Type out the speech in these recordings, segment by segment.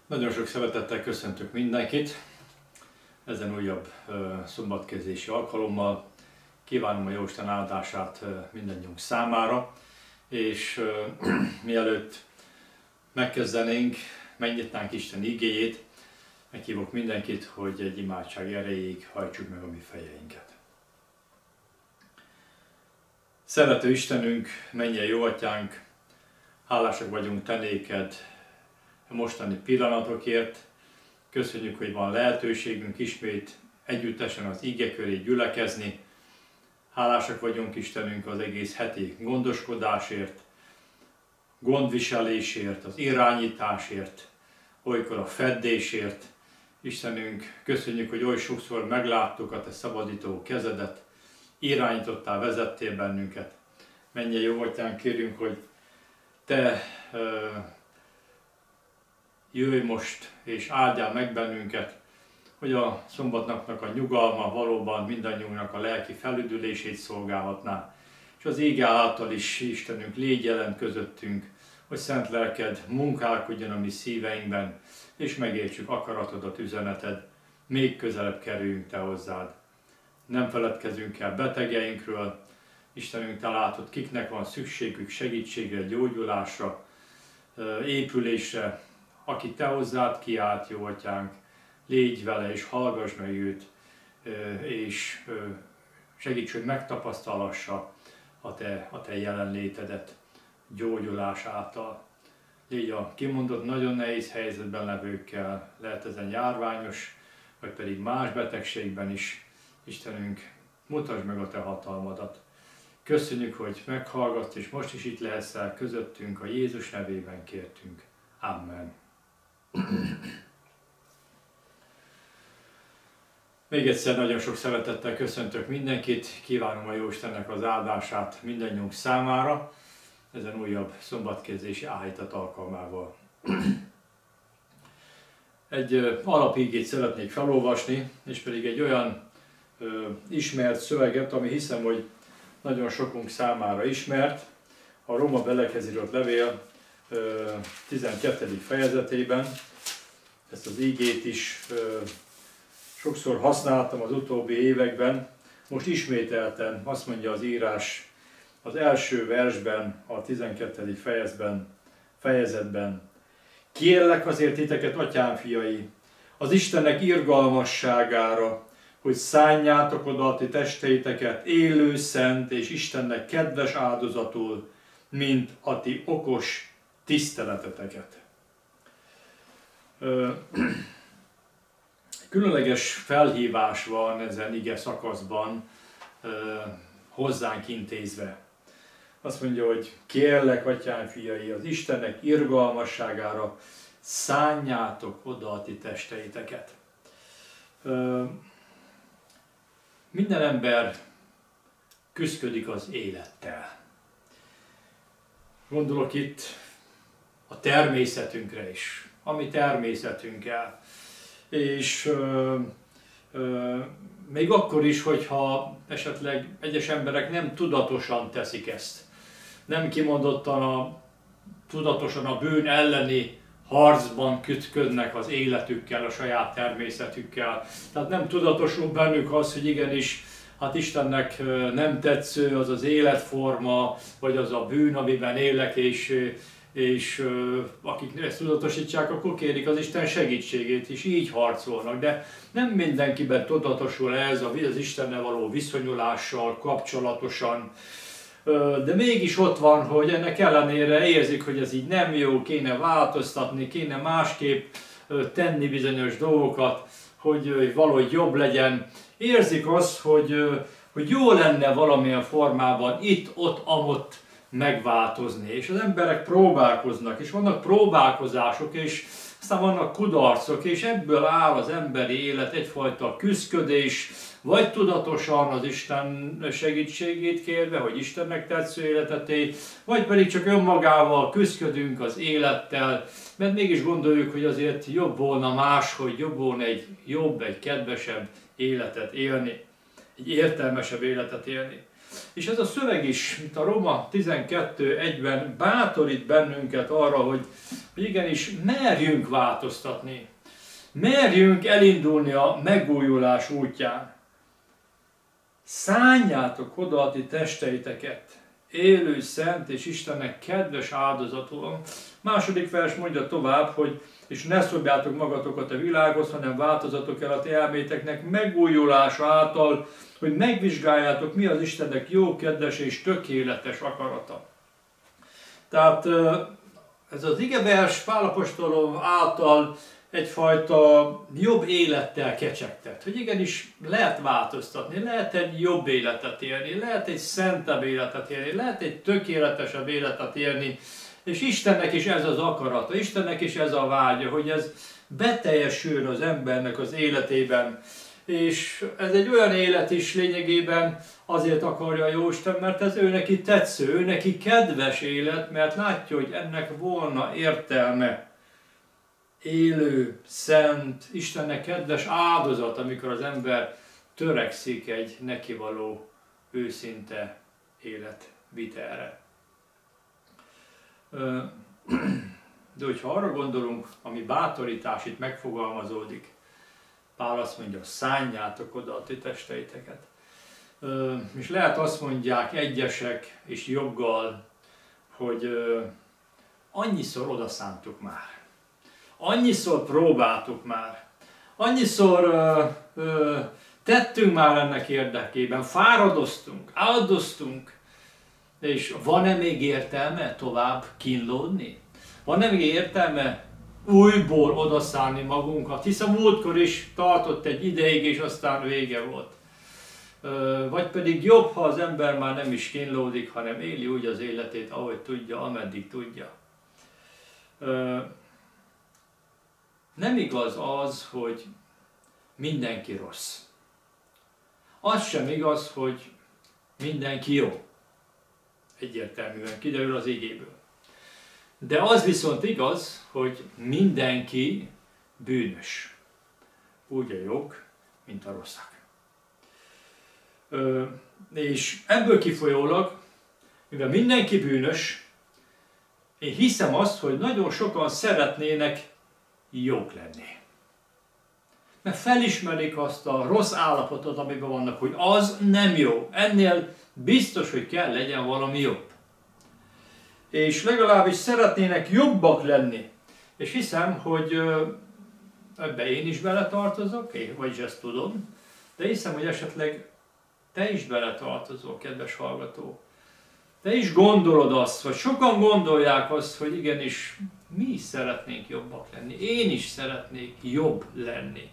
Nagyon sok szeretettel köszöntök mindenkit ezen újabb szombatkezési alkalommal. Kívánom a Jóisten áldását mindannyiunk számára, és mielőtt megkezdenénk, megnyitnánk Isten igéjét, meghívok mindenkit, hogy egy imádság erejéig hajtsuk meg a mi fejeinket. Szerető Istenünk, mennyei jó Atyánk, hálásak vagyunk Te néked a mostani pillanatokért. Köszönjük, hogy van lehetőségünk ismét együttesen az ige köré gyülekezni. Hálásak vagyunk Istenünk az egész heti gondoskodásért, gondviselésért, az irányításért, olykor a feddésért. Istenünk, köszönjük, hogy oly sokszor megláttuk a Te szabadító kezedet, irányítottál, vezettél bennünket. Mennyei jó Atyánk, kérjünk, hogy Te jöjj most és áldjál meg bennünket, hogy a szombatnapnak a nyugalma valóban mindannyiunknak a lelki felüdülését szolgálhatná, és az ége által is, Istenünk, légy jelen közöttünk, hogy szent lelked munkálkodjon a mi szíveinkben, és megértsük akaratodat, üzeneted, még közelebb kerüljünk Te hozzád. Nem feledkezünk el betegeinkről, Istenünk, Te látod, kiknek van szükségük segítségre, gyógyulásra, épülésre. Aki Te hozzád kiált, jó Atyánk, légy vele és hallgass meg őt, és segíts, hogy megtapasztalhassa a Te jelenlétedet gyógyulás által. Légy a kimondott nagyon nehéz helyzetben levőkkel, lehet ezen járványos, vagy pedig más betegségben is. Istenünk, mutasd meg a Te hatalmadat. Köszönjük, hogy meghallgatsz, és most is itt lehetsz el közöttünk, a Jézus nevében kértünk. Amen. Még egyszer nagyon sok szeretettel köszöntök mindenkit, kívánom a Jóistennek az áldását mindannyiunk számára, ezen újabb szombatkezési áhítat alkalmával. Egy alapigét szeretnék felolvasni, és pedig egy olyan ismert szöveget, ami hiszem, hogy nagyon sokunk számára ismert, a Róma Belekhez írott levél 12. fejezetében. Ezt az igét is sokszor használtam az utóbbi években. Most ismételten azt mondja az írás az első versben, a 12. fejezetben. Kérlek azért titeket, atyám fiai, az Istennek irgalmasságára, hogy szánjátok oda a ti testeiteket élő, szent és Istennek kedves áldozatul, mint a ti okos tiszteleteteket. Különleges felhívás van ezen ige szakaszban hozzánk intézve. Azt mondja, hogy kérlek, atyám fiai, az Istennek irgalmasságára szánjátok oda a ti testeiteket. Minden ember küszködik az élettel. Gondolok itt a természetünkre is, a mi természetünkkel. És még akkor is, hogyha esetleg egyes emberek nem tudatosan teszik ezt. Nem kimondottan tudatosan a bűn elleni harcban küzdködnek az életükkel, a saját természetükkel. Tehát nem tudatosul bennük az, hogy igenis, hát Istennek nem tetsző az az életforma, vagy az a bűn, amiben élek, és akik ezt tudatosítsák, akkor kérik az Isten segítségét, és így harcolnak. De nem mindenkiben tudatosul ez az Istennel való viszonyulással, kapcsolatosan. De mégis ott van, hogy ennek ellenére érzik, hogy ez így nem jó, kéne változtatni, kéne másképp tenni bizonyos dolgokat, hogy valahogy jobb legyen. Érzik azt, hogy jó lenne valamilyen formában itt, ott, amott megváltozni. És az emberek próbálkoznak, és vannak próbálkozások, és aztán vannak kudarcok, és ebből áll az emberi élet, egyfajta küszködés, vagy tudatosan az Isten segítségét kérve, hogy Istennek tetsző életet élj, vagy pedig csak önmagával küszködünk az élettel, mert mégis gondoljuk, hogy azért jobb volna máshogy, jobb volna egy jobb, egy kedvesebb életet élni, egy értelmesebb életet élni. És ez a szöveg is, mint a Róma 12.1-ben bátorít bennünket arra, hogy hogy igenis merjünk változtatni, merjünk elindulni a megújulás útján. Szánjátok oda a ti testeiteket, élő, szent és Istennek kedves áldozatul. Második vers mondja tovább, hogy és ne szobjátok magatokat a világhoz, hanem változatok el a ti elméteknek megújulása által, hogy megvizsgáljátok, mi az Istennek jó, kedves és tökéletes akarata. Tehát ez az igevers Pál apostol által egyfajta jobb élettel kecsegtet, hogy igenis lehet változtatni, lehet egy jobb életet élni, lehet egy szentebb életet élni, lehet egy tökéletesebb életet élni, és Istennek is ez az akarata, Istennek is ez a vágya, hogy ez beteljesül az embernek az életében. És ez egy olyan élet is lényegében azért akarja a Jóisten, mert ez ő neki tetsző, ő neki kedves élet, mert látja, hogy ennek volna értelme. Élő, szent, Istennek kedves áldozat, amikor az ember törekszik egy nekivaló, őszinte életvitelre. De hogyha arra gondolunk, ami bátorítás itt megfogalmazódik, Pál azt mondja, szánjátok oda a ti testeiteket. És lehet azt mondják egyesek, és joggal, hogy annyiszor odaszántuk már. Annyiszor próbáltuk már. Annyiszor tettünk már ennek érdekében. Fáradoztunk, áldoztunk. És van-e még értelme tovább kínlódni? Van-e még értelme újból odaszánni magunkat? Hiszen múltkor is tartott egy ideig, és aztán vége volt. Vagy pedig jobb, ha az ember már nem is kínlódik, hanem éli úgy az életét, ahogy tudja, ameddig tudja. Nem igaz az, hogy mindenki rossz. Az sem igaz, hogy mindenki jó. Egyértelműen kiderül az igéből. De az viszont igaz, hogy mindenki bűnös. Úgy a jók, mint a rosszak. És ebből kifolyólag, mivel mindenki bűnös, én hiszem azt, hogy nagyon sokan szeretnének jók lenni. Mert felismerik azt a rossz állapotot, amiben vannak, hogy az nem jó. Ennél biztos, hogy kell legyen valami jobb. És legalábbis szeretnének jobbak lenni. És hiszem, hogy ebbe én is beletartozok, vagyis ezt tudom, de hiszem, hogy esetleg te is beletartozol, kedves hallgató. Te is gondolod azt, vagy sokan gondolják azt, hogy igenis mi is szeretnénk jobbak lenni. Én is szeretnék jobb lenni.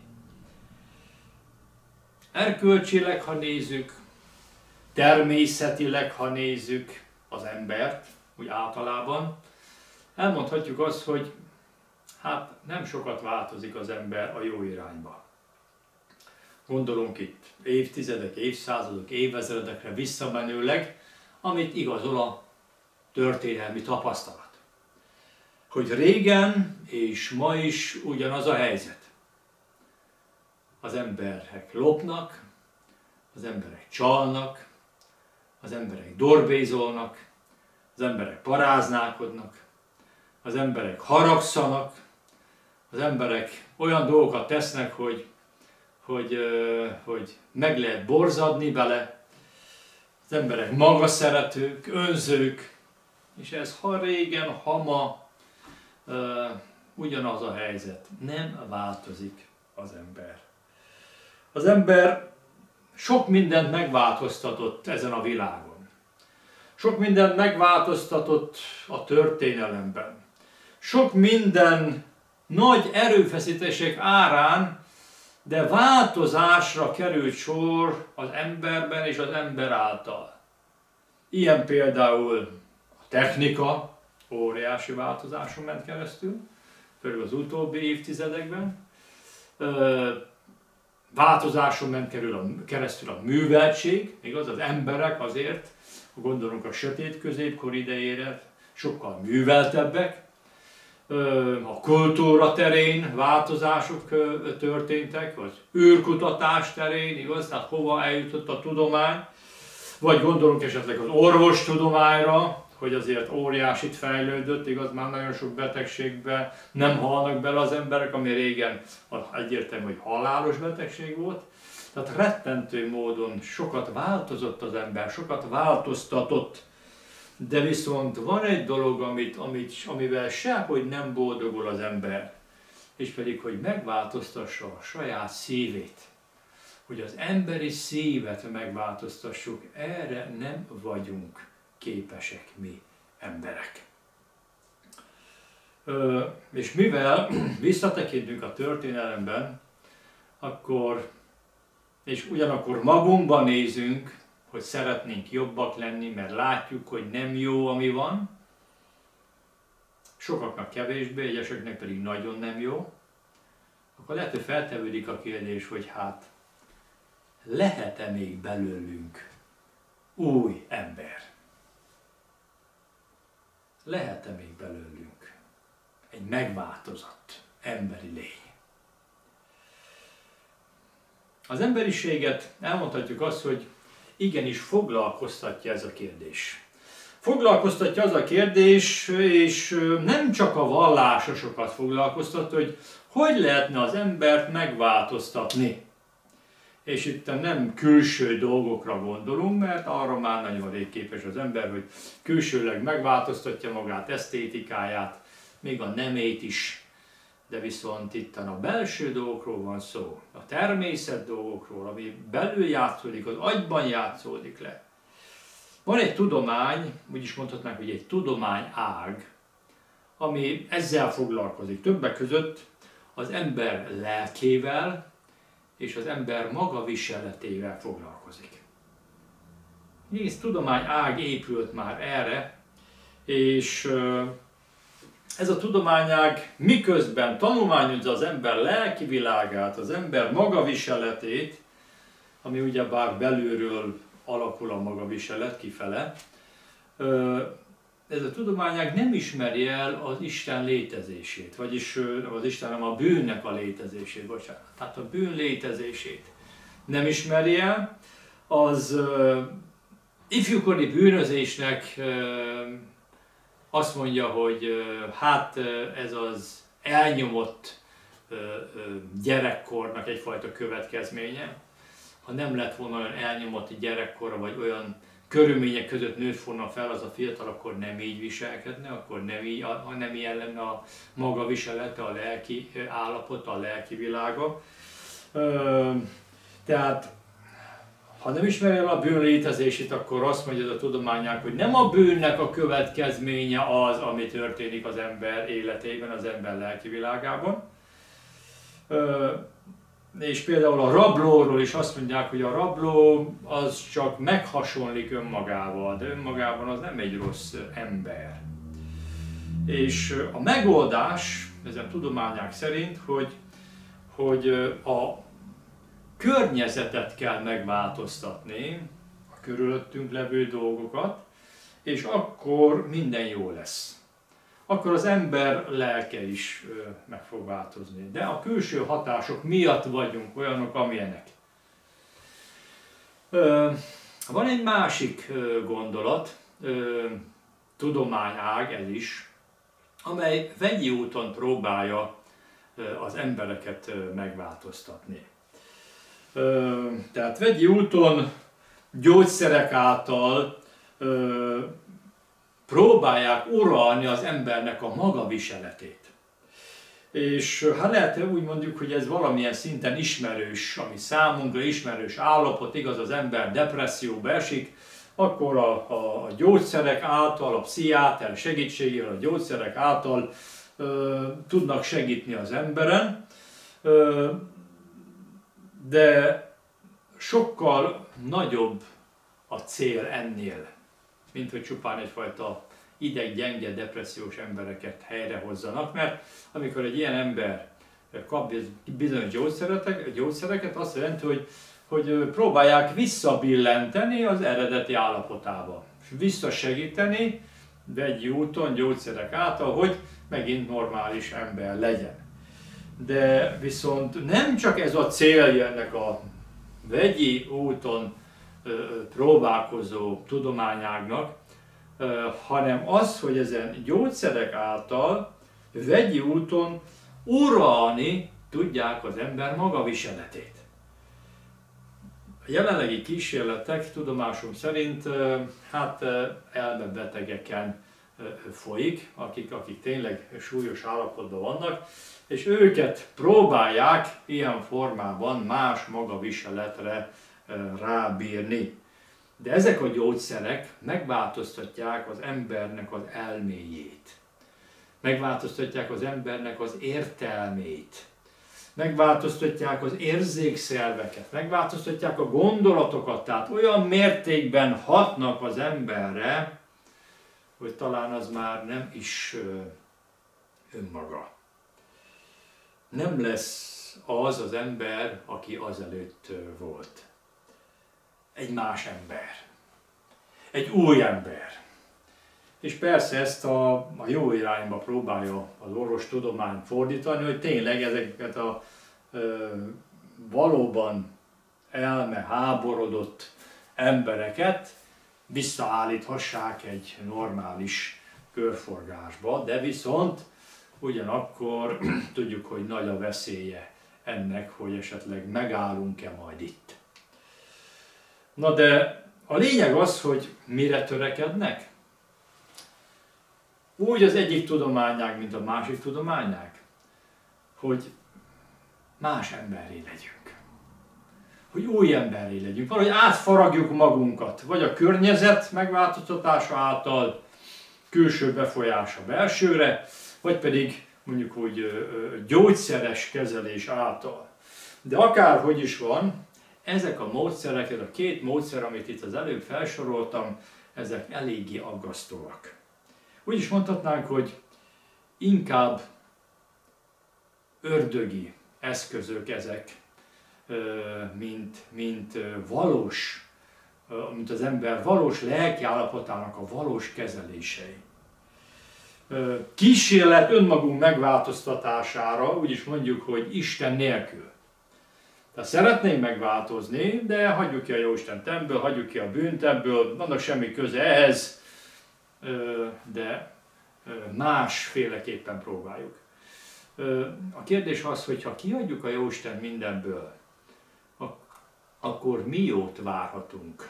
Erkölcsileg, ha nézzük, természetileg, ha nézzük az embert, úgy általában, elmondhatjuk azt, hogy hát nem sokat változik az ember a jó irányba. Gondolunk itt évtizedek, évszázadok, évezredekre visszamenőleg, amit igazol a történelmi tapasztalat. Hogy régen és ma is ugyanaz a helyzet. Az emberek lopnak, az emberek csalnak, az emberek dorbézolnak, az emberek paráználkodnak, az emberek haragszanak, az emberek olyan dolgokat tesznek, hogy meg lehet borzadni bele, az emberek magaszeretők, önzők, és ez ha régen, ha ma ugyanaz a helyzet. Nem változik az ember. Az ember sok mindent megváltoztatott ezen a világon. Sok mindent megváltoztatott a történelemben. Sok minden nagy erőfeszítések árán, de változásra került sor az emberben és az ember által. Ilyen például a technika óriási változáson ment keresztül, főleg az utóbbi évtizedekben. Változáson ment keresztül a műveltség, igaz? Az emberek azért, ha gondolunk a sötét középkor idejére, sokkal műveltebbek. A kultúra terén változások történtek, az űrkutatás terén, igaz? Tehát hova eljutott a tudomány, vagy gondolunk esetleg az orvostudományra, hogy azért óriásit fejlődött, igaz, már nagyon sok betegségben nem halnak bele az emberek, ami régen egyértelmű, hogy halálos betegség volt. Tehát rettentő módon sokat változott az ember, sokat változtatott, de viszont van egy dolog, amivel sehogy nem boldogul az ember, és pedig, hogy megváltoztassa a saját szívét. Hogy az emberi szívet megváltoztassuk, erre nem vagyunk képesek mi emberek. És mivel visszatekintünk a történelemben, és ugyanakkor magunkban nézünk, hogy szeretnénk jobbak lenni, mert látjuk, hogy nem jó, ami van, sokaknak kevésbé, egyeseknek pedig nagyon nem jó, akkor lehet, hogy feltevődik a kérdés, hogy hát lehet-e még belőlünk új ember? Lehet-e még belőlünk egy megváltozott emberi lény? Az emberiséget elmondhatjuk azt, hogy igenis foglalkoztatja ez a kérdés. Foglalkoztatja az a kérdés, és nem csak a vallásosokat foglalkoztat, hogy lehetne az embert megváltoztatni. És itt nem külső dolgokra gondolunk, mert arra már nagyon rég képes az ember, hogy külsőleg megváltoztatja magát, esztétikáját, még a nemét is. De viszont itt a belső dolgokról van szó, a természet dolgokról, ami belül játszódik, az agyban játszódik le. Van egy tudomány, úgyis mondhatnánk, hogy egy tudományág, ami ezzel foglalkozik. Többek között az ember lelkével és az ember magaviseletével foglalkozik. Nézd, tudományág épült már erre, és ez a tudományág miközben tanulmányozza az ember lelki világát, az ember magaviseletét, ami ugyebár belülről alakul a magaviselet kifele, ez a tudományág nem ismeri el az Isten létezését, vagyis az Isten, nem a bűnnek a létezését, bocsánat, tehát a bűn létezését nem ismeri el, az ifjúkori bűnözésnek azt mondja, hogy hát ez az elnyomott gyerekkornak egyfajta következménye. Ha nem lett volna olyan elnyomott gyerekkora, vagy olyan körülmények között nőtt volna fel az a fiatal, akkor nem így viselkedne, akkor nem ilyen lenne a maga viselete, a lelki állapota, a lelki világa. Tehát ha nem ismeri el a bűn létezését, akkor azt mondja a tudományág, hogy nem a bűnnek a következménye az, ami történik az ember életében, az ember lelki világában. És például a rablóról is azt mondják, hogy a rabló az csak meghasonlik önmagával, de önmagában az nem egy rossz ember. És a megoldás ezen tudományák szerint, hogy a környezetet kell megváltoztatni, a körülöttünk levő dolgokat, és akkor minden jó lesz. Akkor az ember lelke is meg fog változni. De a külső hatások miatt vagyunk olyanok, amilyenek. Van egy másik gondolat, tudományág ez is, amely vegyi úton próbálja az embereket megváltoztatni. Tehát vegyi úton, gyógyszerek által próbálják uralni az embernek a magaviseletét. És ha lehet úgy mondjuk, hogy ez valamilyen szinten ismerős, ami számunkra ismerős állapot, igaz, az ember depresszióba esik, akkor a gyógyszerek által, a pszichiáter segítségével, a gyógyszerek által tudnak segíteni az emberen, de sokkal nagyobb a cél ennél, mint hogy csupán egyfajta ideggyenge, depressziós embereket helyrehozzanak, mert amikor egy ilyen ember kap bizonyos gyógyszereket, azt jelenti, hogy próbálják visszabillenteni az eredeti állapotába, és visszasegíteni vegyi úton, gyógyszerek által, hogy megint normális ember legyen. De viszont nem csak ez a célja ennek a vegyi úton próbálkozó tudományágnak, hanem az, hogy ezen gyógyszerek által vegyi úton uralni tudják az ember magaviseletét. A jelenlegi kísérletek tudomásom szerint elmebetegeken folyik, akik tényleg súlyos állapotban vannak, és őket próbálják ilyen formában más magaviseletre rábírni. De ezek a gyógyszerek megváltoztatják az embernek az elméjét, megváltoztatják az embernek az értelmét, megváltoztatják az érzékszerveket, megváltoztatják a gondolatokat, tehát olyan mértékben hatnak az emberre, hogy talán az már nem is önmaga. Nem lesz az ember, aki azelőtt volt. Egy más ember. Egy új ember. És persze ezt a jó irányba próbálja az orvostudomány fordítani, hogy tényleg ezeket a valóban elmeháborodott embereket visszaállíthassák egy normális körforgásba, de viszont ugyanakkor tudjuk, hogy nagy a veszélye ennek, hogy esetleg megállunk-e majd itt. Na de a lényeg az, hogy mire törekednek? Úgy az egyik tudományág, mint a másik tudományág, hogy más emberré legyünk. Hogy új emberré legyünk. Valahogy átfaragjuk magunkat, vagy a környezet megváltoztatása által, külső befolyása belsőre, vagy pedig mondjuk úgy gyógyszeres kezelés által. De akárhogy is van, ezek a módszerek, ez a két módszer, amit itt az előbb felsoroltam, ezek eléggé aggasztóak. Úgy is mondhatnánk, hogy inkább ördögi eszközök ezek, mint valós, mint az ember valós lelkiállapotának a valós kezelései. Kísérlet önmagunk megváltoztatására, úgy is mondjuk, hogy Isten nélkül. Tehát szeretnénk megváltozni, de hagyjuk ki a Jóistent ebből, hagyjuk ki a bűnt ebből, annak semmi köze ehhez, de másféleképpen próbáljuk. A kérdés az, hogy ha kihagyjuk a Jóisten mindenből, akkor mi jót várhatunk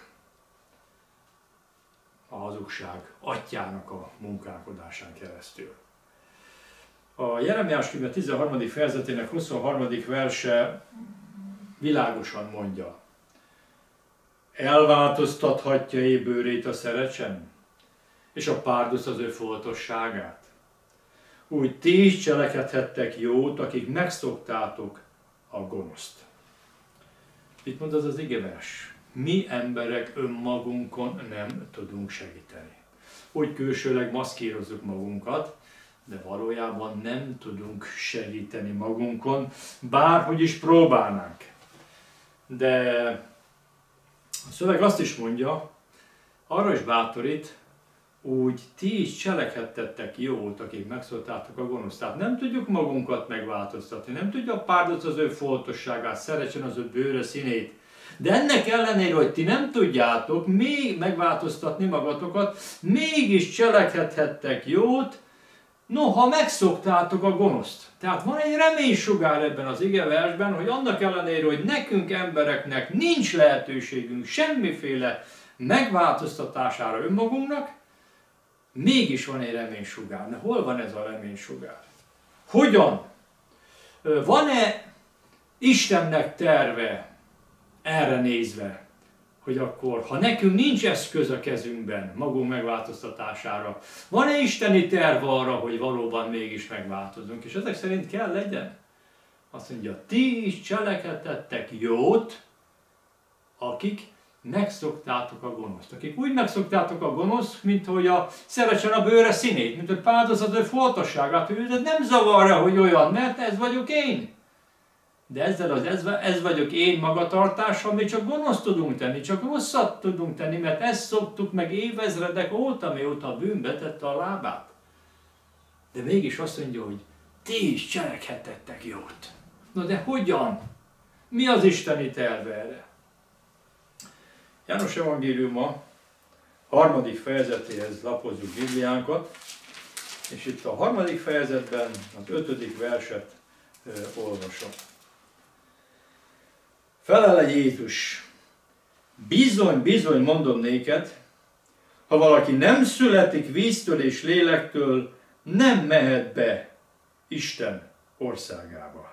a hazugság atyjának a munkálkodásán keresztül. A Jeremiás könyve 13. fejezetének 23. verse világosan mondja: elváltoztathatja bőrét a szerecsen, és a párduc az ő foltosságát. Úgy ti is cselekedhettek jót, akik megszoktátok a gonoszt. Itt mond az igevers. Mi emberek önmagunkon nem tudunk segíteni. Úgy külsőleg maszkírozzuk magunkat, de valójában nem tudunk segíteni magunkon, bárhogy is próbálnánk. De a szöveg azt is mondja, arra is bátorít, úgy ti is cselekedtettek jót, akik megszoktátok a gonoszt. Tehát nem tudjuk magunkat megváltoztatni, nem tudja a párduc az ő foltosságát, szerecsen az ő bőre színét. De ennek ellenére, hogy ti nem tudjátok még megváltoztatni magatokat, mégis cselekedhettek jót, noha megszoktátok a gonoszt. Tehát van egy reménysugár ebben az igeversben, hogy annak ellenére, hogy nekünk embereknek nincs lehetőségünk semmiféle megváltoztatására önmagunknak, mégis van egy reménysugár. De hol van ez a reménysugár? Hogyan? Van-e Istennek terve erre nézve, hogy akkor, ha nekünk nincs eszköz a kezünkben magunk megváltoztatására, van-e isteni terv arra, hogy valóban mégis megváltozunk? És ezek szerint kell legyen. Azt mondja, ti is cselekedtettek jót, akik megszoktátok a gonoszt. Akik úgy megszoktátok a gonoszt, mint hogy szerecsen a bőre színét, mint hogy párduc az ő foltosságát, hogy őt nem zavarja, hogy olyan, mert ez vagyok én. De ezzel ez vagyok én magatartással, mi csak gonoszt tudunk tenni, csak rosszat tudunk tenni, mert ezt szoktuk meg évezredek óta, mióta a bűn betette a lábát. De mégis azt mondja, hogy ti is cselekedtettek jót. Na de hogyan? Mi az isteni terve erre? János evangéliuma harmadik fejezetéhez lapozzuk Bibliánkat, és itt a harmadik fejezetben az 5. verset olvasom. Felele Jézus: bizony, bizony mondom néked, ha valaki nem születik víztől és lélektől, nem mehet be Isten országába.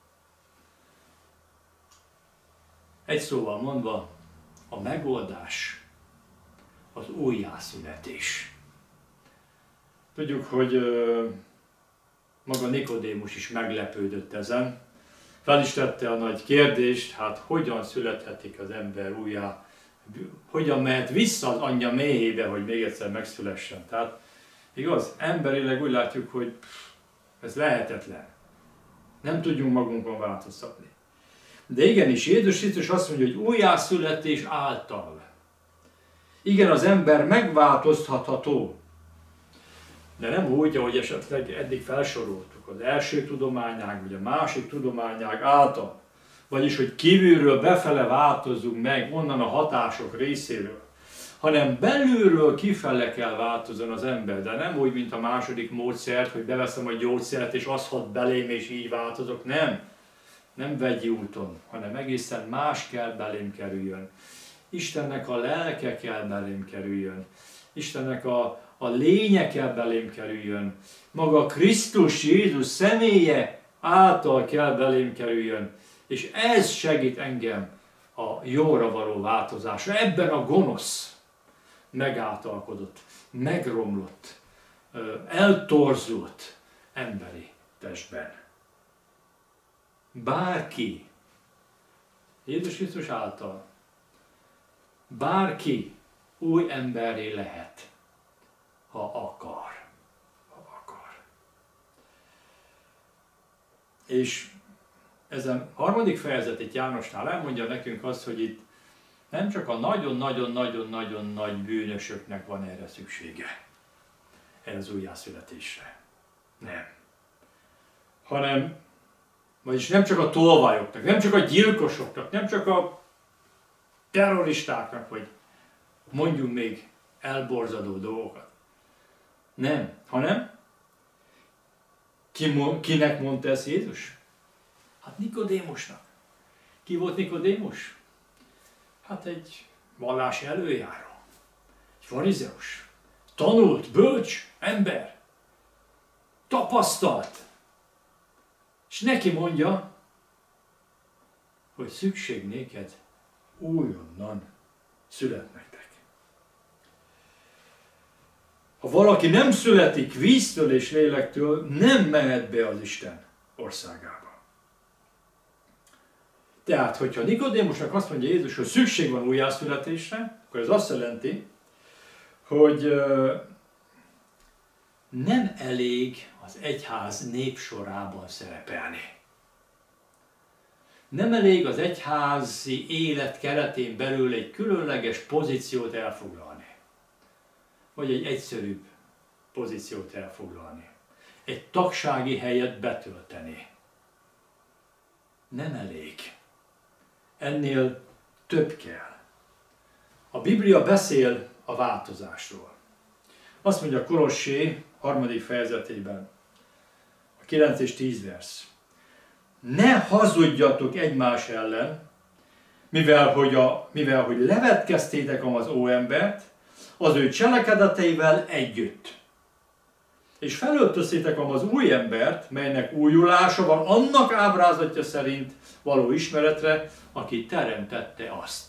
Egy szóval mondva, a megoldás az újjászületés. Tudjuk, hogy maga Nikodémus is meglepődött ezen. Fel is tette a nagy kérdést, hát hogyan születhetik az ember újjá, hogyan mehet vissza az anyja méhébe, hogy még egyszer megszülessen. Tehát igaz, emberileg úgy látjuk, hogy ez lehetetlen. Nem tudjunk magunkon változtatni. De igenis, Jézus Krisztus azt mondja, hogy újjászületés által. Igen, az ember megváltoztatható. De nem úgy, ahogy esetleg eddig felsoroltuk, az első tudományág, vagy a másik tudományág által. Vagyis, hogy kívülről befele változzunk meg, onnan a hatások részéről. Hanem belülről kifele kell változzon az ember, de nem úgy, mint a második módszert, hogy beveszem a gyógyszert, és az hat belém, és így változok. Nem vegyi úton, hanem egészen más kell belém kerüljön. Istennek a lelke kell belém kerüljön. Istennek a lénye kell belém kerüljön. Maga Krisztus Jézus személye által kell belém kerüljön. És ez segít engem a jóra való változásra. Ebben a gonosz megáltalkodott, megromlott, eltorzult emberi testben. Bárki, Jézus Krisztus által, bárki új emberré lehet, ha akar. És ezen harmadik fejezet itt Jánosnál elmondja nekünk azt, hogy itt nem csak a nagyon-nagyon-nagyon-nagyon nagy bűnösöknek van erre szüksége, erre az újjászületésre. Nem. Hanem, vagyis nem csak a tolvajoknak, nem csak a gyilkosoknak, nem csak a terroristáknak, vagy mondjunk még elborzadó dolgokat. Nem, hanem kinek mondta ezt Jézus? Hát Nikodémusnak. Ki volt Nikodémus? Hát egy vallási előjáró, egy farizeus, tanult, bölcs ember, tapasztalt. És neki mondja, hogy szükség néked újonnan születnektek. Ha valaki nem születik víztől és lélektől, nem mehet be az Isten országába. Tehát, hogyha Nikodémusnak azt mondja Jézus, hogy szükség van újjászületésre, akkor ez azt jelenti, hogy nem elég az egyház népsorában szerepelni. Nem elég az egyházi élet keretén belül egy különleges pozíciót elfoglalni. Vagy egy egyszerűbb pozíciót elfoglalni. Egy tagsági helyet betölteni. Nem elég. Ennél több kell. A Biblia beszél a változásról. Azt mondja Kolossé 3. fejezetében, a 9 és 10 vers. Ne hazudjatok egymás ellen, mivel hogy levetkeztétek az óembert, az ő cselekedeteivel együtt. És felöltöztétek az új embert, melynek újulása van annak ábrázatja szerint való ismeretre, aki teremtette azt.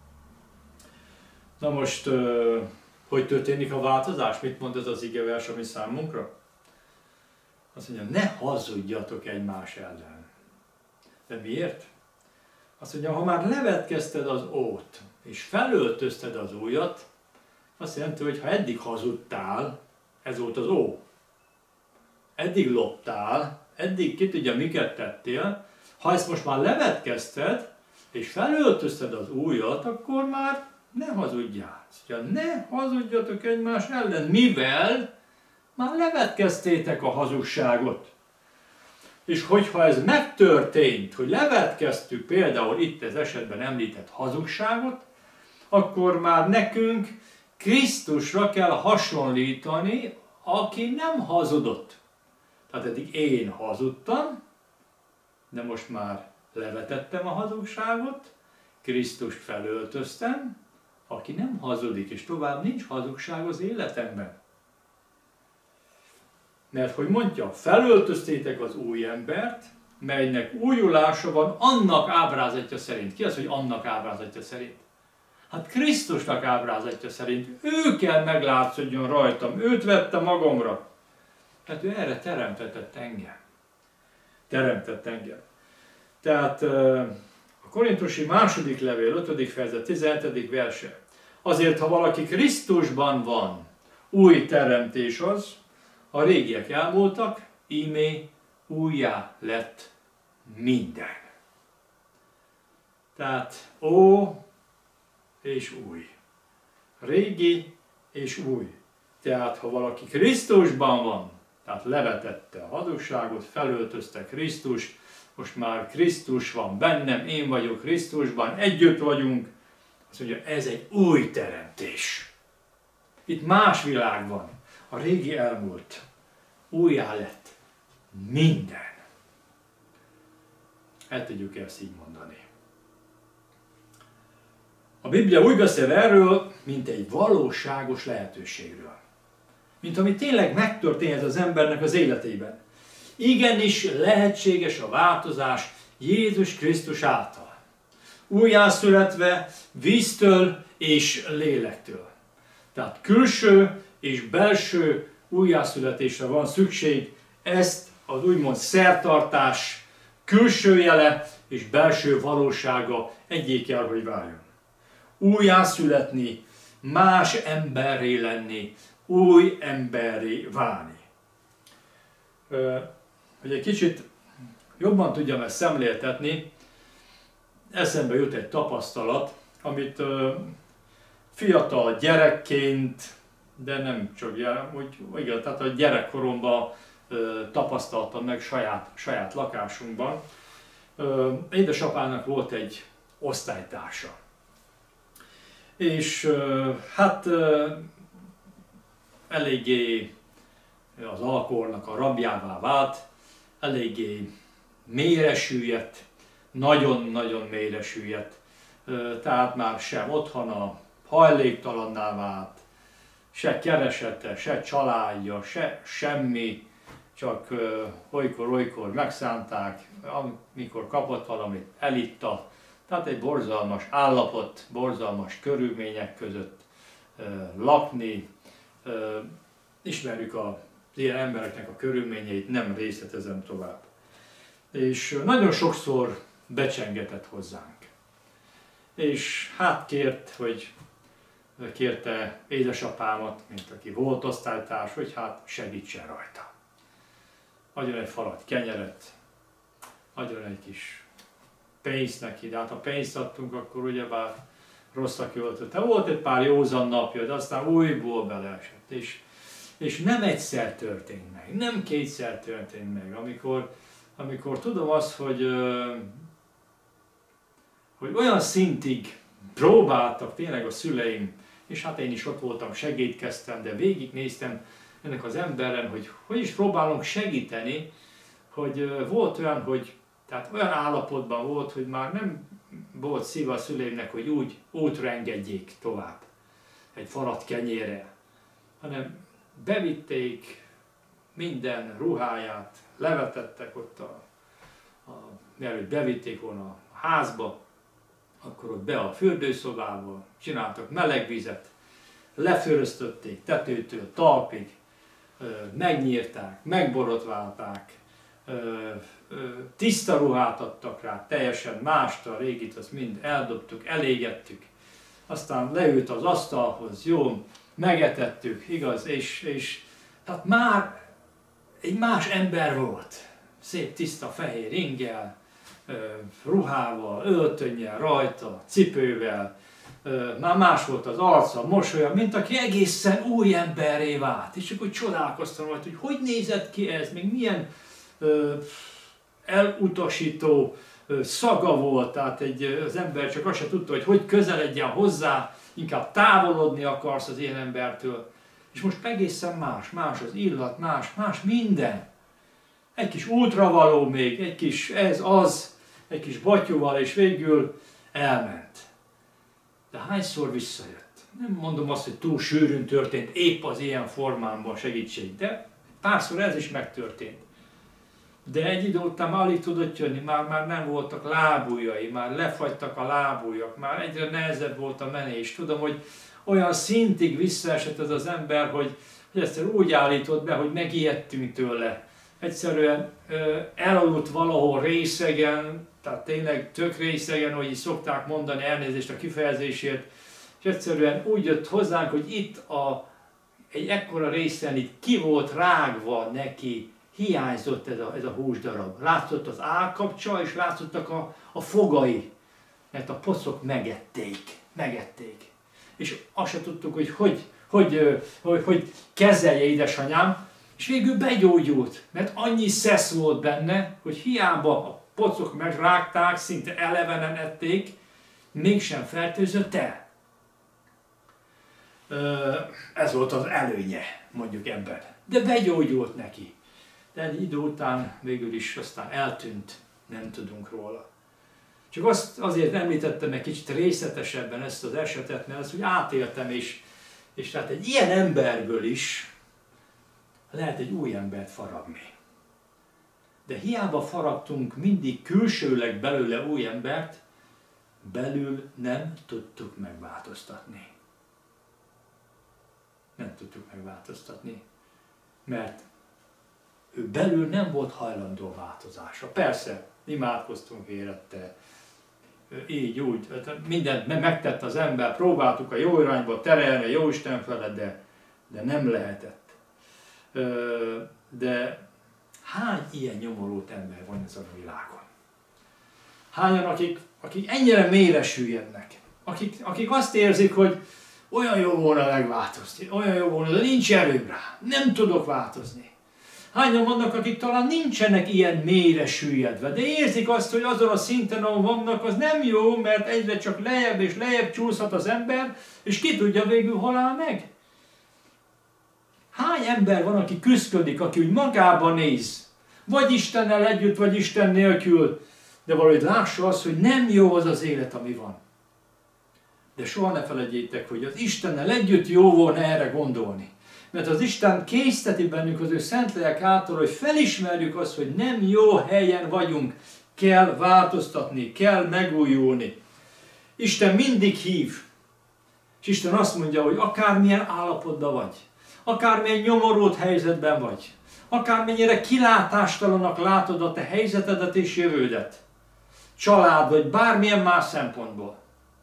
Na most, hogy történik a változás? Mit mond ez az igevers, ami számunkra? Azt mondja, ne hazudjatok egymás ellen. De miért? Azt mondja, ha már levetkezted az ót, és felöltözted az újat, azt jelenti, hogy ha eddig hazudtál, ez volt az ó. Eddig loptál, eddig ki tudja miket tettél, ha ezt most már levetkezted, és felöltözted az újat, akkor már ne hazudjál. Ne hazudjatok egymás ellen, mivel már levetkeztétek a hazugságot. És hogyha ez megtörtént, hogy levetkeztük például itt az esetben említett hazugságot, akkor már nekünk Krisztusra kell hasonlítani, aki nem hazudott. Tehát eddig én hazudtam, de most már levetettem a hazugságot, Krisztust felöltöztem, aki nem hazudik, és tovább nincs hazugság az életemben. Mert hogy mondja, felöltöztétek az új embert, melynek újulása van annak ábrázatja szerint. Ki az, hogy annak ábrázatja szerint? Hát Krisztusnak ábrázatja szerint. Ő kell meglátszódjon rajtam, őt vette magamra. Tehát ő erre teremtett engem. Teremtett engem. Tehát a Korintusi második levél, 5. fejezet, 17. verse. Azért, ha valaki Krisztusban van, új teremtés az, a régiek elmúltak, íme újjá lett minden. Tehát ó és új. Régi és új. Tehát ha valaki Krisztusban van, tehát levetette a hazugságot, felöltözte Krisztust, most már Krisztus van bennem, én vagyok Krisztusban, együtt vagyunk, azt mondja, ez egy új teremtés. Itt más világ van. A régi elmúlt. Újjá lett minden. El tudjuk ezt így mondani. A Biblia úgy beszél erről, mint egy valóságos lehetőségről. Mint ami tényleg megtörténhet az embernek az életében. Igenis lehetséges a változás Jézus Krisztus által. Újjászületve víztől és lélektől. Tehát külső és belső újjászületésre van szükség, ezt az úgymond szertartás külső jele és belső valósága egyé kell, hogy váljon. Újjászületni, más emberré lenni, új emberré válni. Hogy egy kicsit jobban tudjam ezt szemléltetni, eszembe jut egy tapasztalat, amit fiatal gyerekként, de nem csak igen, tehát a gyerekkoromban tapasztaltam meg saját lakásunkban. Édesapának volt egy osztálytársa. És hát eléggé az alkoholnak a rabjává vált, eléggé mélyre süllyedt, nagyon-nagyon mélyre süllyedt, tehát már sem otthona, hajléktalanná vált, se keresete, se családja, se semmi, csak olykor-olykor megszánták, amikor kapott valamit, elitta. Tehát egy borzalmas állapot, borzalmas körülmények között lakni. Ismerjük az ilyen embereknek a körülményeit, nem részletezem tovább. És nagyon sokszor becsengetett hozzánk. És hát kérte édesapámat, mint aki volt osztálytárs, hogy hát segítsen rajta. Adjon egy falat kenyeret, adjon egy kis pénzt neki, de hát ha pénzt adtunk, akkor ugyebár rosszra költötte. Volt egy pár józan napja, de aztán újból beleesett. És nem egyszer történt meg, nem kétszer történt meg, amikor tudom azt, hogy olyan szintig próbáltak tényleg a szüleim, és hát én is ott voltam, segítkeztem, de végignéztem ennek az emberen, hogy is próbálunk segíteni, hogy volt olyan, hogy tehát olyan állapotban volt, hogy már nem volt szíve a szüleimnek, hogy úgy útra engedjék tovább egy falat kenyérre, hanem bevitték minden ruháját, levetettek ott, mielőtt bevitték volna a házba, akkor ott be a fürdőszobába, csináltak meleg vizet, lefőröztötték tetőtől talpig, megnyírták, megborotválták, tiszta ruhát adtak rá, teljesen mást, a régit azt mind eldobtuk, elégettük, aztán leült az asztalhoz, jó, megetettük, igaz, és tehát már egy más ember volt, szép tiszta fehér inggel, ruhával, öltönnyel rajta, cipővel, már más volt az arca, mosolya, mint aki egészen új emberré vált. És akkor csodálkoztam rajta, hogy nézett ki ez, még milyen elutasító szaga volt, tehát az ember csak azt se tudta, hogy közeledjen hozzá, inkább távolodni akarsz az ilyen embertől. És most egészen más az illat, más minden. Egy kis útra való még, egy kis egy kis batyúval, és végül elment. De hányszor visszajött? Nem mondom azt, hogy túl sűrűn történt épp az ilyen formámban segítség, de párszor ez is megtörtént. De egy idő után már alig tudott jönni, már nem voltak lábujjai, már lefagytak a lábujjak, már egyre nehezebb volt a menés. Tudom, hogy olyan szintig visszaesett ez az ember, hogy egyszer úgy állított be, hogy megijedtünk tőle. Egyszerűen elaludt valahol részegen, tehát tényleg tök részegen, hogy így szokták mondani, elnézést a kifejezésért, és egyszerűen úgy jött hozzánk, hogy itt egy ekkora részen itt ki volt rágva neki, hiányzott ez a húsdarab. Látszott az állkapcsa, és látszottak a fogai, mert a pocok megették. És azt se tudtuk, hogy kezelje édesanyám, és végül begyógyult, mert annyi szesz volt benne, hogy hiába a pocok megrágták, szinte elevenen ették, mégsem fertőzött el. Ez volt az előnye, mondjuk ebben. De begyógyult neki. De egy idő után végül is aztán eltűnt, nem tudunk róla. Csak azért említettem egy kicsit részletesebben ezt az esetet, mert azt, hogy átéltem, és tehát egy ilyen emberből is lehet egy új embert faragni. De hiába faragtunk mindig külsőleg belőle új embert, belül nem tudtuk megváltoztatni. Nem tudtuk megváltoztatni, mert ő belül nem volt hajlandó változásra. Persze, imádkoztunk érette, így, úgy, mindent megtett az ember, próbáltuk a jó irányba terelni, a jó Isten felett, de nem lehetett. De hány ilyen nyomorult ember van ezen a világon? Hányan, akik ennyire mélyre süllyednek, akik azt érzik, hogy olyan jó volna megváltozni, olyan jó volna, de nincs erőm rá, nem tudok változni. Hányan vannak, akik talán nincsenek ilyen mélyre süllyedve, de érzik azt, hogy azon a szinten, ahol vannak, az nem jó, mert egyre csak lejjebb és lejjebb csúszhat az ember, és ki tudja végül hol áll meg. Hány ember van, aki küszködik, aki úgy magába néz, vagy Istennel együtt, vagy Isten nélkül, de valahogy lássa azt, hogy nem jó az az élet, ami van. De soha ne felejtjétek, hogy az Istennel együtt jó volna erre gondolni. Mert az Isten készteti bennünk az ő szent lélek által, hogy felismerjük azt, hogy nem jó helyen vagyunk, kell változtatni, kell megújulni. Isten mindig hív, és Isten azt mondja, hogy akármilyen állapotban vagy, akármilyen nyomorult helyzetben vagy, akármennyire kilátástalananak látod a te helyzetedet és jövődet, család vagy bármilyen más szempontból,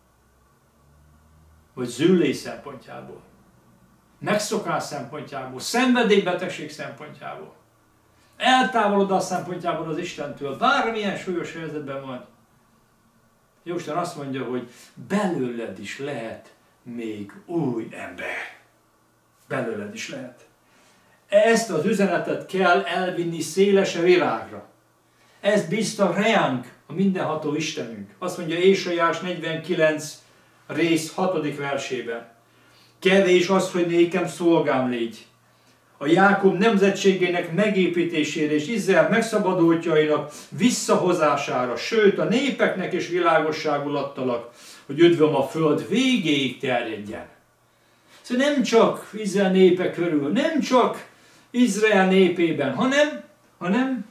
vagy züllés szempontjából, megszokás szempontjából, szenvedélybetegség szempontjából, eltávolodás szempontjából az Istentől, bármilyen súlyos helyzetben van. Jóisten azt mondja, hogy belőled is lehet még új ember. Belőled is lehet. Ezt az üzenetet kell elvinni széles világra. Ezt bízta reánk a mindenható Istenünk. Azt mondja Ézsaiás 49 rész 6. versében. Kevés az, hogy nékem szolgám légy. A Jákob nemzetségének megépítésére és Izrael megszabadultjainak visszahozására, sőt a népeknek is világosságul adtalak, hogy üdvöm a föld végéig terjedjen. Szóval nem csak Izrael népe körül, nem csak Izrael népében, hanem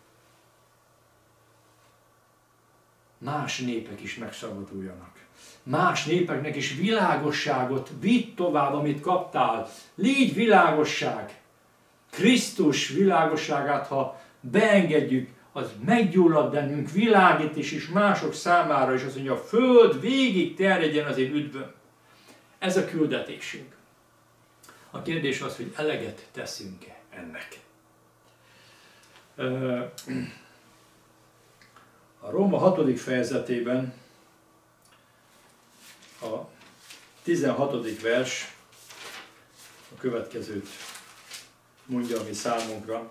más népek is megszabaduljanak. Más népeknek is világosságot vidd tovább, amit kaptál. Légy világosság. Krisztus világosságát, ha beengedjük, az meggyullad bennünk, világít is mások számára, és azt mondja, a föld végig terjedjen az én üdvöm. Ez a küldetésünk. A kérdés az, hogy eleget teszünk-e ennek. A Róma 6. fejezetében a 16. vers a következőt mondja a mi számunkra.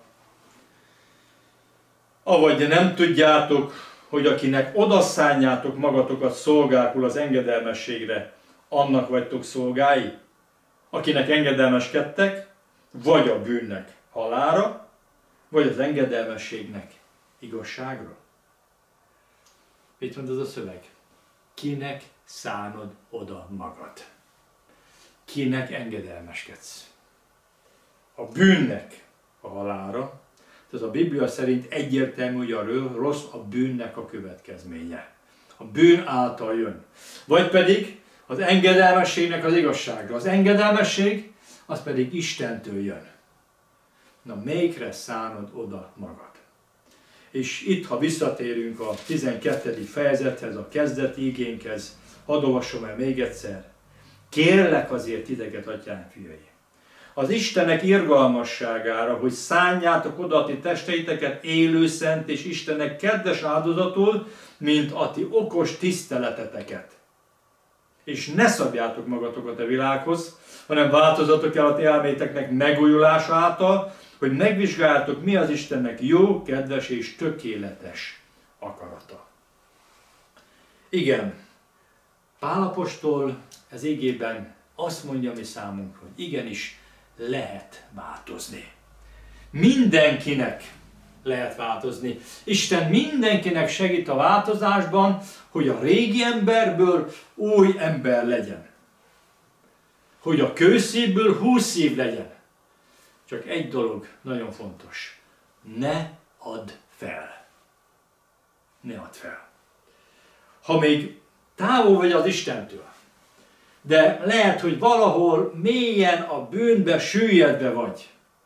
Avagy de nem tudjátok, hogy akinek odaszánjátok magatokat szolgákul az engedelmességre, annak vagytok szolgái, akinek engedelmeskedtek, vagy a bűnnek halálra, vagy az engedelmességnek igazságra. Mit mond ez a szöveg? Kinek szánod oda magad? Kinek engedelmeskedsz? A bűnnek a halálra, tehát a Biblia szerint egyértelmű, hogy a rossz a bűnnek a következménye. A bűn által jön. Vagy pedig az engedelmességnek az igazságra. Az engedelmesség, az pedig Istentől jön. Na, melyikre szánod oda magad? És itt, ha visszatérünk a 12. fejezethez, a kezdeti igénkhez, hadd olvasom el még egyszer. Kérlek azért titeket, atyám fiai, az Istenek irgalmasságára, hogy szánjátok oda a ti testeiteket élő, szent és Istennek kedves áldozatul, mint a ti okos tiszteleteteket. És ne szabjátok magatokat a világhoz, hanem változatok el a ti elméteknek megújulása által, hogy megvizsgáljátok, mi az Istennek jó, kedves és tökéletes akarata. Igen, Pál apostol ez igében azt mondja mi számunkra, hogy igenis lehet változni. Mindenkinek lehet változni. Isten mindenkinek segít a változásban, hogy a régi emberből új ember legyen. Hogy a kőszívből húszszív legyen. Csak egy dolog nagyon fontos. Ne add fel. Ne add fel. Ha még távol vagy az Istentől, de lehet, hogy valahol mélyen a bűnbe süllyedve vagy,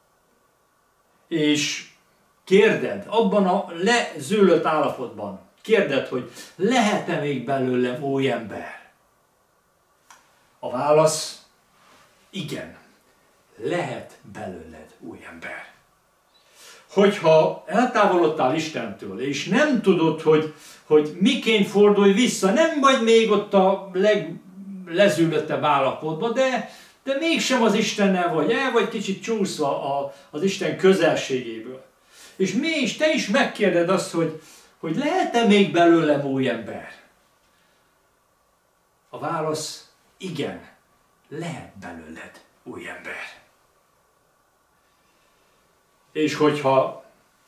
és kérded, abban a lezűlött állapotban, kérded, hogy lehet-e még belőlem új ember? A válasz, igen, lehet belőled új ember. Hogyha eltávolodtál Istentől, és nem tudod, hogy miként fordulj vissza, nem vagy még ott a leglezűlöttebb állapotban, de mégsem az Istennel vagy, el vagy kicsit csúszva az Isten közelségéből. És mégis te is megkérded azt, hogy lehet-e még belőlem új ember? A válasz, igen, lehet belőled új ember. És hogyha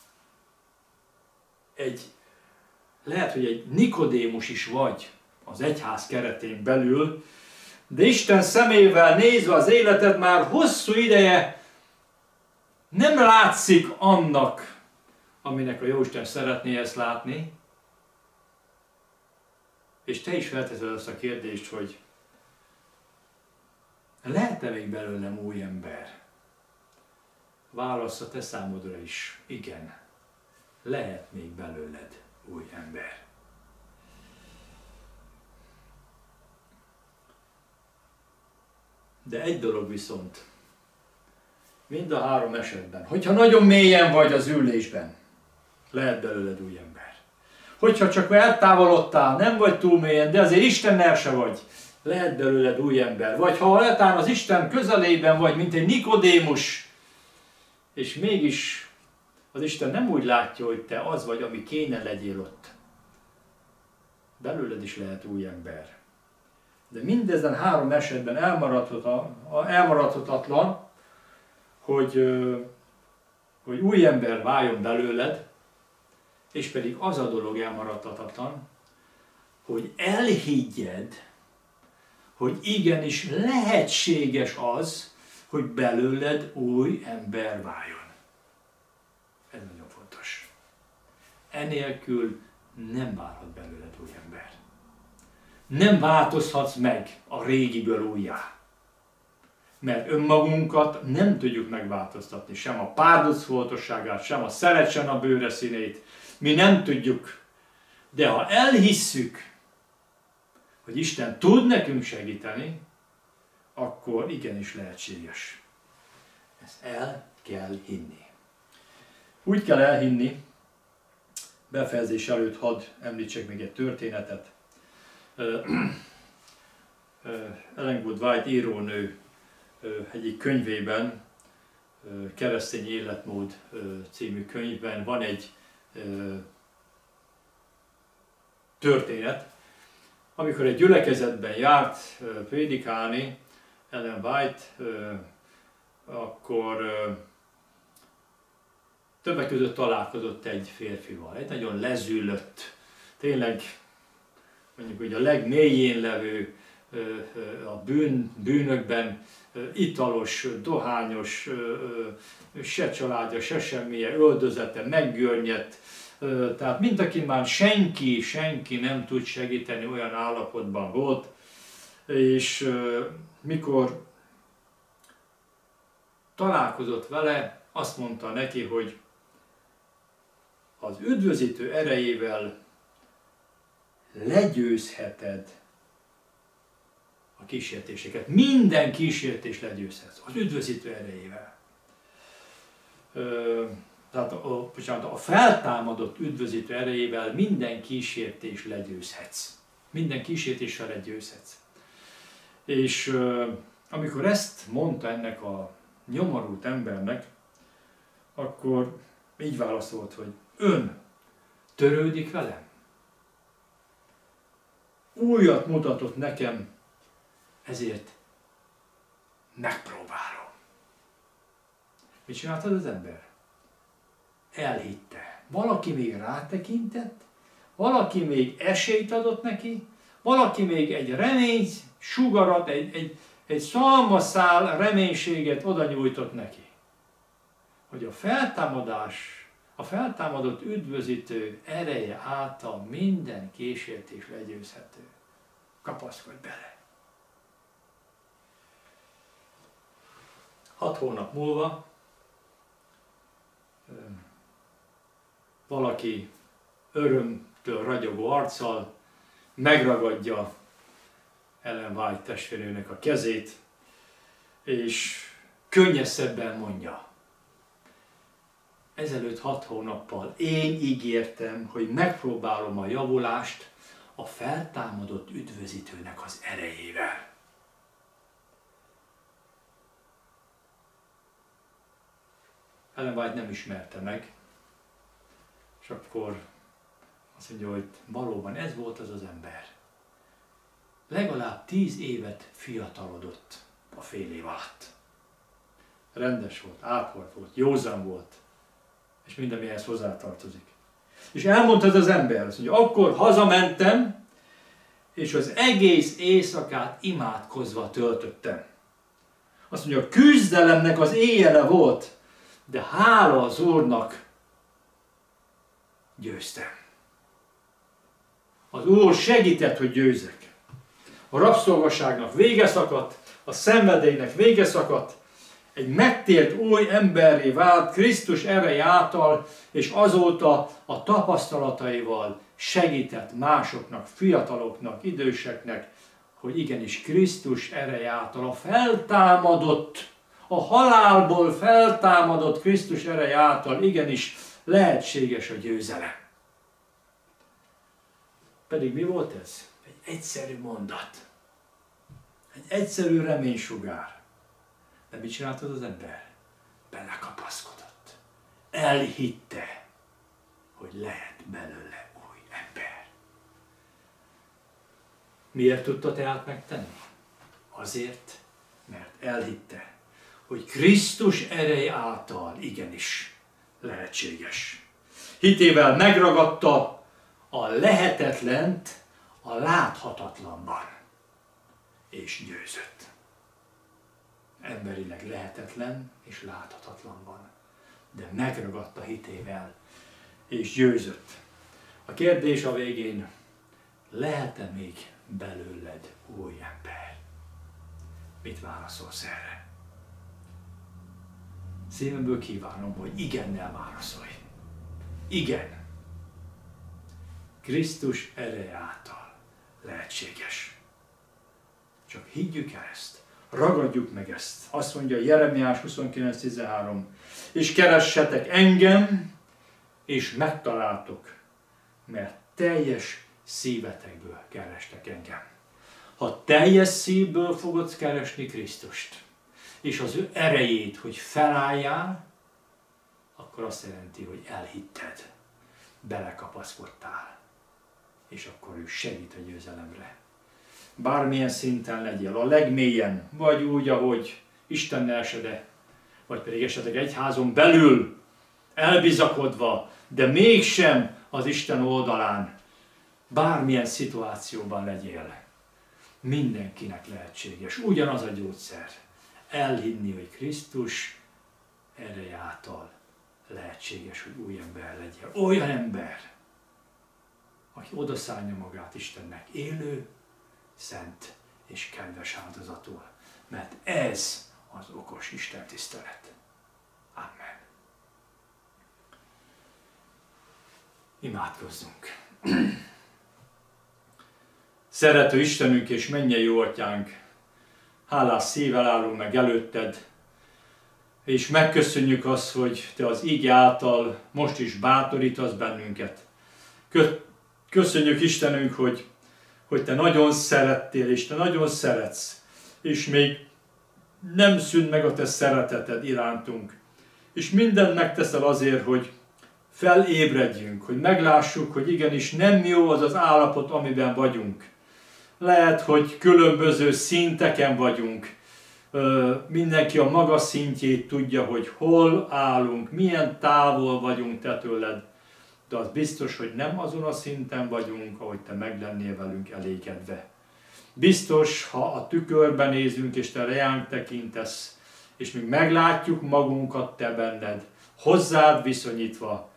lehet, hogy egy Nikodémus is vagy az egyház keretén belül, de Isten szemével nézve az életed már hosszú ideje nem látszik annak, aminek a Jóisten szeretné ezt látni, és te is felteszed azt a kérdést, hogy lehet-e még belőlem új ember? Válasz a te számodra is, igen, lehet még belőled új ember. De egy dolog viszont, mind a három esetben, hogyha nagyon mélyen vagy az ülésben, lehet belőled új ember. Hogyha csak eltávolodtál, nem vagy túl mélyen, de azért Istennel se vagy, lehet belőled új ember. Vagy ha letán az Isten közelében vagy, mint egy Nikodémus, és mégis az Isten nem úgy látja, hogy te az vagy, ami kéne legyél ott. Belőled is lehet új ember. De mindezen három esetben elmaradhatatlan, hogy új ember váljon belőled, és pedig az a dolog elmaradhatatlan, hogy elhiggyed, hogy igenis lehetséges az, hogy belőled új ember váljon. Ez nagyon fontos. Enélkül nem válhat belőled új ember. Nem változhatsz meg a régiből újjá. Mert önmagunkat nem tudjuk megváltoztatni, sem a párducfoltosságát, sem a szeretsen a bőre színét. Mi nem tudjuk. De ha elhisszük, hogy Isten tud nekünk segíteni, akkor igenis lehetséges. Ezt el kell hinni. Úgy kell elhinni, befejezés előtt hadd említsek még egy történetet. Ellen G. White írónő egyik könyvében, Keresztény életmód című könyvben van egy történet, amikor egy gyülekezetben járt prédikálni, Ellen White, akkor többek között találkozott egy férfival, egy nagyon lezűlött, tényleg mondjuk hogy a legmélyén levő, a bűnökben italos, dohányos, se családja, se semmilyen, öldözete, meggörnyedt, tehát mint akin már senki nem tud segíteni, olyan állapotban volt, és mikor találkozott vele, azt mondta neki, hogy az üdvözítő erejével legyőzheted a kísértéseket. Minden kísértést legyőzhetsz az üdvözítő erejével. Tehát a feltámadott üdvözítő erejével minden kísértést legyőzhetsz. Minden kísértéssel legyőzhetsz. És amikor ezt mondta ennek a nyomorult embernek, akkor így válaszolt, hogy ön törődik velem? Újat mutatott nekem, ezért megpróbálom. Mit csináltad az ember? Elhitte. Valaki még rátekintett, valaki még esélyt adott neki, valaki még egy remény sugarat, egy szalmaszál reménységet oda nyújtott neki. Hogy a feltámadás, a feltámadott üdvözítő ereje által minden kísértés legyőzhető. Kapaszkodj bele! 6 hónap múlva valaki örömtől ragyogó arccal megragadja Ellen White testvérnőnek a kezét, és könnyes szebben mondja: ezelőtt 6 hónappal én ígértem, hogy megpróbálom a javulást a feltámadott üdvözítőnek az erejével. Ellen White nem ismerte meg, és akkor azt mondja, hogy valóban ez volt az az ember. Legalább 10 évet fiatalodott a fél év alatt. Rendes volt, ápolt volt, józan volt, és minden, mihez hozzátartozik. És elmondta ez az ember, azt mondja, akkor hazamentem, és az egész éjszakát imádkozva töltöttem. Azt mondja, a küzdelemnek az éjjele volt, de hála az Úrnak győztem. Az Úr segített, hogy győzek. A rabszolgaságnak vége szakadt, a szenvedélynek vége szakadt, egy megtért új emberré vált Krisztus ereje által, és azóta a tapasztalataival segített másoknak, fiataloknak, időseknek, hogy igenis Krisztus ereje által a feltámadott, a halálból feltámadott Krisztus ereje által igenis lehetséges a győzelem. Pedig mi volt ez? Egy egyszerű mondat. Egy egyszerű reménysugár. De mit csinált az ember? Belekapaszkodott. Elhitte, hogy lehet belőle új ember. Miért tudta tehát megtenni? Azért, mert elhitte, hogy Krisztus ereje által igenis lehetséges. Hitével megragadta a lehetetlent a láthatatlanban, és győzött. Emberileg lehetetlen és láthatatlanban, de megragadta hitével, és győzött. A kérdés a végén, lehet-e még belőled új ember? Mit válaszolsz erre? Szívemből kívánom, hogy igennel válaszolj. Igen. Krisztus ereje által lehetséges. Csak higgyük el ezt. Ragadjuk meg ezt. Azt mondja Jeremiás 29.13. És keressetek engem, és megtaláltok, mert teljes szívetekből kerestek engem. Ha teljes szívből fogod keresni Krisztust, és az ő erejét, hogy felálljál, akkor azt jelenti, hogy elhitted, belekapaszkodtál, és akkor ő segít a győzelemre. bármilyen szinten legyél, a legmélyen, vagy úgy, ahogy Istennel se, vagy pedig esetleg egyházon belül elbizakodva, de mégsem az Isten oldalán, bármilyen szituációban legyél. Mindenkinek lehetséges. Ugyanaz a gyógyszer. Elhinni, hogy Krisztus ereje által lehetséges, hogy új ember legyél. Olyan ember, aki odaszállja magát Istennek élő, szent és kedves áldozatul. Mert ez az okos Isten tisztelet. Amen. Imádkozzunk. Szerető Istenünk és mennyei jó Atyánk, hálás szívvel állunk meg előtted, és megköszönjük azt, hogy Te az ige által most is bátorítasz bennünket. Köszönjük Istenünk, hogy Te nagyon szerettél, és Te nagyon szeretsz, és még nem szűnt meg a Te szereteted irántunk. És mindent megteszel azért, hogy felébredjünk, hogy meglássuk, hogy igenis nem jó az az állapot, amiben vagyunk. Lehet, hogy különböző szinteken vagyunk. Mindenki a maga szintjét tudja, hogy hol állunk, milyen távol vagyunk Te tőled. De az biztos, hogy nem azon a szinten vagyunk, ahogy Te meg lennél velünk elégedve. Biztos, ha a tükörben nézünk, és Te reánk tekintesz, és még meglátjuk magunkat Te benned, hozzád viszonyítva,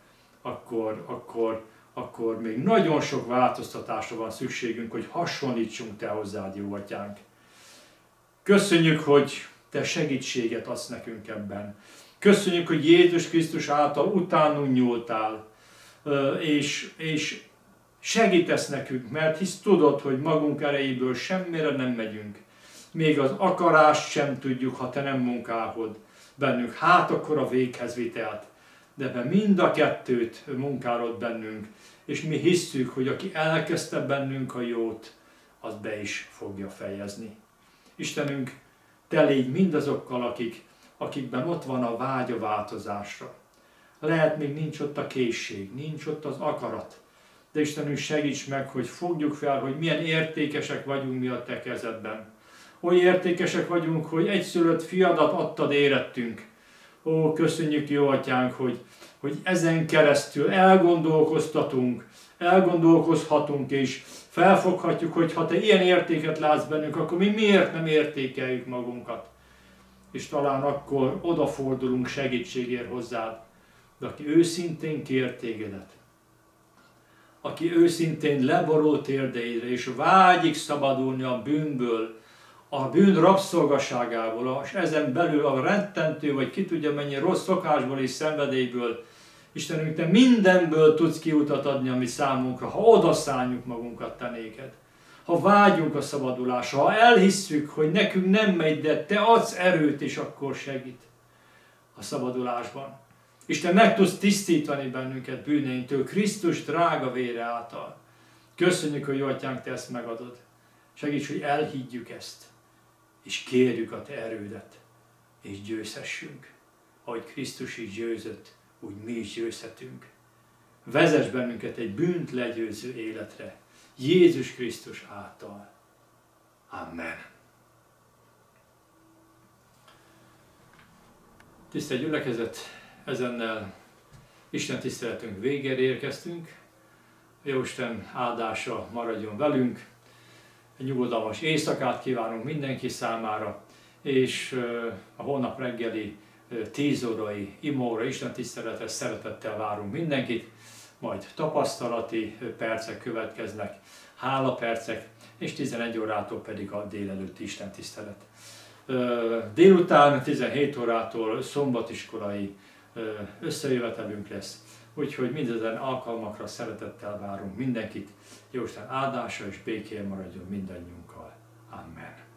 akkor még nagyon sok változtatásra van szükségünk, hogy hasonlítsunk Te hozzád, jó Atyánk. Köszönjük, hogy Te segítséget adsz nekünk ebben. Köszönjük, hogy Jézus Krisztus által utánunk nyúltál, és segítesz nekünk, mert hisz tudod, hogy magunk erejéből semmire nem megyünk. Még az akarást sem tudjuk, ha Te nem munkálkod bennünk. Hát akkor a véghez vitelt. De be mind a kettőt munkálod bennünk, és mi hisszük, hogy aki elkezdte bennünk a jót, az be is fogja fejezni. Istenünk, Te légy mindazokkal, akikben ott van a vágy a változásra. Lehet még nincs ott a készség, nincs ott az akarat, de Istenünk, segíts meg, hogy fogjuk fel, hogy milyen értékesek vagyunk mi a Te kezedben. Oly értékesek vagyunk, hogy egyszülött fiadat adtad érettünk. Ó, köszönjük, jó Atyánk, hogy ezen keresztül elgondolkozhatunk, és felfoghatjuk, hogy ha Te ilyen értéket látsz bennünk, akkor mi miért nem értékeljük magunkat. És talán akkor odafordulunk segítségért hozzád. De aki őszintén kér tégedet, aki őszintén leborul térdeidre, és vágyik szabadulni a bűnből, a bűn rabszolgaságából, és ezen belül a rettentő, vagy ki tudja mennyi rossz szokásból és szenvedélyből, Istenünk, Te mindenből tudsz kiutat adni, ami számunkra, ha odaszálljuk magunkat Te néked. Ha vágyunk a szabadulásra, ha elhisszük, hogy nekünk nem megy, de Te adsz erőt, és akkor segít a szabadulásban. És Te meg tudsz tisztítani bennünket bűneinktől, Krisztus drága vére által. Köszönjük, hogy jó Atyánk, Te ezt megadod. Segíts, hogy elhiggyük ezt, és kérjük a Te erődet, és győzhessünk. Ahogy Krisztus is győzött, úgy mi is győzhetünk. Vezess bennünket egy bűnt legyőző életre, Jézus Krisztus által. Amen. Tisztelt gyülekezet, ezennel Isten tiszteletünk végére érkeztünk. Jóisten áldása maradjon velünk. Egy nyugodalmas éjszakát kívánunk mindenki számára, és a holnap reggeli 10 órai imóra, Isten tiszteletre szeretettel várunk mindenkit, majd tapasztalati percek következnek, hálapercek, és 11 órától pedig a délelőtti Isten tisztelet. Délután 17 órától szombatiskolai összejövetelünk lesz, úgyhogy mindezen alkalmakra szeretettel várunk mindenkit. Jóisten áldása és békéje maradjon mindannyiunkkal. Amen.